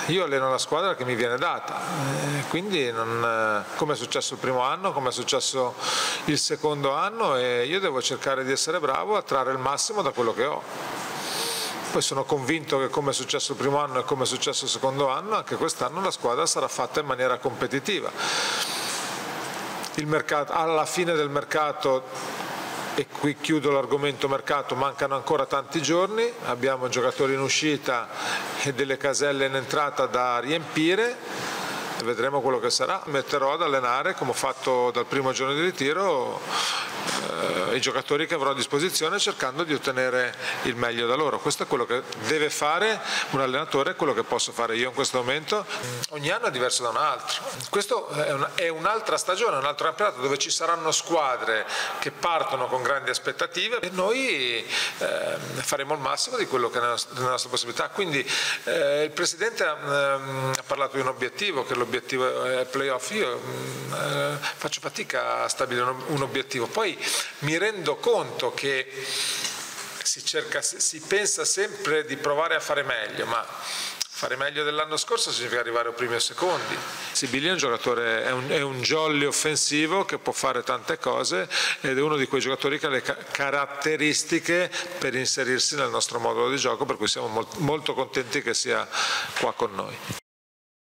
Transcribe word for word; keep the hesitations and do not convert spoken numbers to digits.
Io alleno la squadra che mi viene data, eh, quindi non, come è successo il primo anno, come è successo il secondo anno, e io devo cercare di essere bravo a trarre il massimo da quello che ho. Poi sono convinto che, come è successo il primo anno e come è successo il secondo anno, anche quest'anno la squadra sarà fatta in maniera competitiva. Il mercato, alla fine del mercato, e qui chiudo l'argomento mercato, mancano ancora tanti giorni, abbiamo giocatori in uscita e delle caselle in entrata da riempire, vedremo quello che sarà. Metterò ad allenare, come ho fatto dal primo giorno di ritiro, eh, i giocatori che avrò a disposizione, cercando di ottenere il meglio da loro. Questo è quello che deve fare un allenatore, è quello che posso fare io in questo momento. Ogni anno è diverso da un altro. Questo è un'altra stagione, un altro campionato dove ci saranno squadre che partono con grandi aspettative e noi eh, faremo il massimo di quello che è nella nostra possibilità. Quindi eh, il Presidente ha, eh, ha parlato di un obiettivo, che l'obiettivo è playoff. Io eh, faccio fatica a stabilire un, un obiettivo, poi mi rendo conto che si, cerca, si pensa sempre di provare a fare meglio, ma fare meglio dell'anno scorso significa arrivare ai primi o secondi. Sibilli è un giocatore, è un, è un jolly offensivo che può fare tante cose ed è uno di quei giocatori che ha le ca caratteristiche per inserirsi nel nostro modulo di gioco, per cui siamo molt, molto contenti che sia qua con noi.